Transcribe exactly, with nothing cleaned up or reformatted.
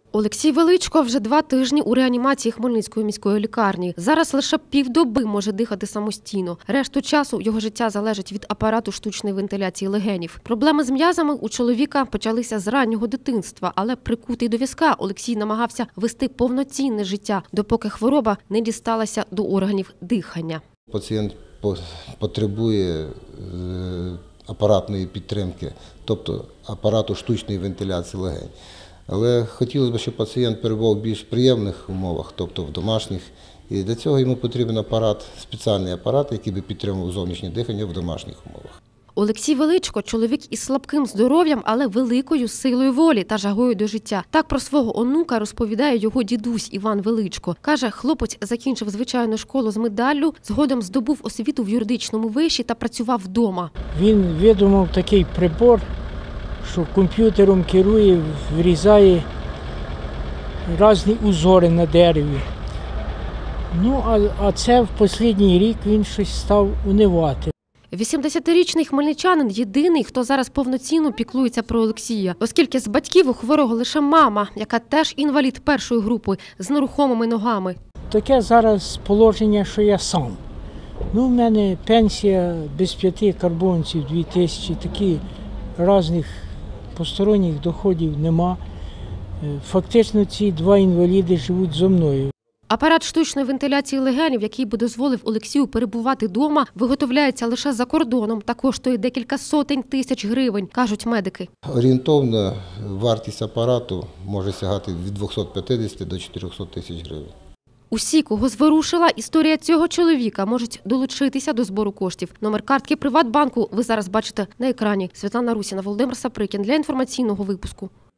Олексій Величко вже два тижні у реанімації Хмельницької міської лікарні. Зараз лише півдоби може дихати самостійно. Решту часу його життя залежить від апарату штучної вентиляції легенів. Проблеми з м'язами у чоловіка почалися з раннього дитинства, але прикутий до візка Олексій намагався вести повноцінне життя, допоки хвороба не дісталася до органів дихання. Пацієнт потребує апаратної підтримки, тобто апарату штучної вентиляції легень. Але хотілося б, щоб пацієнт перебував в більш приємних умовах, тобто в домашніх. І для цього йому потрібен апарат, спеціальний апарат, який би підтримував зовнішнє дихання в домашніх умовах. Олексій Величко – чоловік із слабким здоров'ям, але великою силою волі та жагою до життя. Так про свого онука розповідає його дідусь Іван Величко. Каже, хлопець закінчив звичайну школу з медаллю, згодом здобув освіту в юридичному виші та працював вдома. Він видумав такий прибор, що комп'ютером керує, вирізає різні узори на дереві. Ну, а, а це в останній рік він щось став унивати. вісімдесятирічний хмельничанин – єдиний, хто зараз повноцінно піклується про Олексія, оскільки з батьків у хворого лише мама, яка теж інвалід першої групи, з нерухомими ногами. Таке зараз положення, що я сам. Ну, в мене пенсія без п'яти карбонців, дві тисячі, такі різних посторонніх доходів нема. Фактично ці два інваліди живуть зо мною. Апарат штучної вентиляції легенів, який би дозволив Олексію перебувати вдома, виготовляється лише за кордоном та коштує декілька сотень тисяч гривень, кажуть медики. Орієнтовна вартість апарату може сягати від двохсот п'ятдесяти до чотирьохсот тисяч гривень. Усі, кого зворушила історія цього чоловіка, можуть долучитися до збору коштів. Номер картки Приватбанку ви зараз бачите на екрані. Світлана Русіна, Володимир Саприкін для інформаційного випуску.